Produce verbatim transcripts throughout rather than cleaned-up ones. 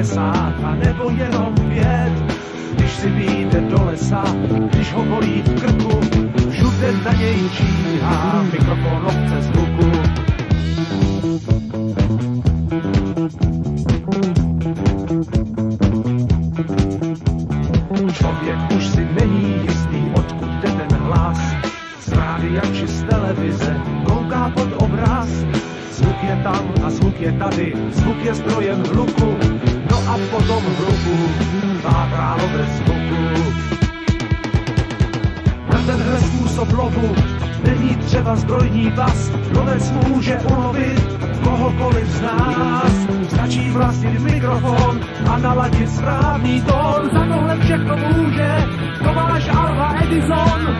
padesát a nebo jenom pět. Když si vyjde do lesa, když ho bolí v krku, všude na něj číhá mikrofonovce zvuku. Člověk už si není jistý, odkud jde ten hlas. Z rádia či z televize kouká pod obraz. Zvuk je tam a zvuk je tady, zvuk je zdrojem hluku. No a potom hluku pátrá lovec zvuku. Na tenhle způsob lovu není třeba zbrojní pas. Lovec může ulovit kohokoliv z nás. Stačí vlastnit mikrofon a naladit správný tón. Za tohle všechno může Tomáš Alva Edison.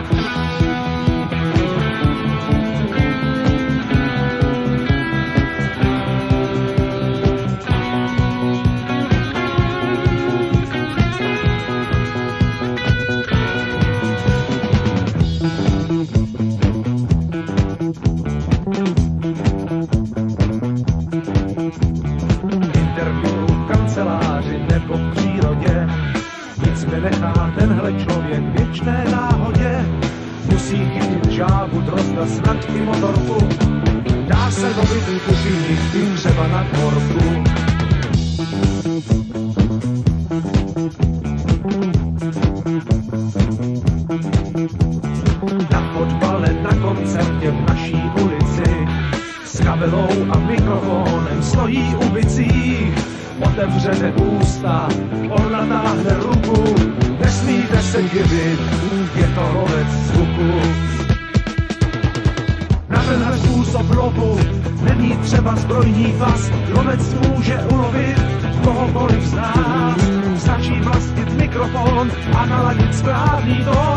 Nebo v přírodě, nic nenechá tenhle člověk věčné náhodě. Musí chytit žábu, drozda, snad i motorku. Dá se lovit kuchyni, i třeba na dvorku. Na fotbale, na koncertě v naší ulici s kabelou a mikrofonem stojí u bicí. Otevřete ústa, on natáhne ruku, nesmíte se divit, je to lovec zvuku. Na tenhle způsob lovu není třeba zbrojní pas, lovec může ulovit kohokoliv z nás. Stačí vlastnit mikrofon a naladit správný tón.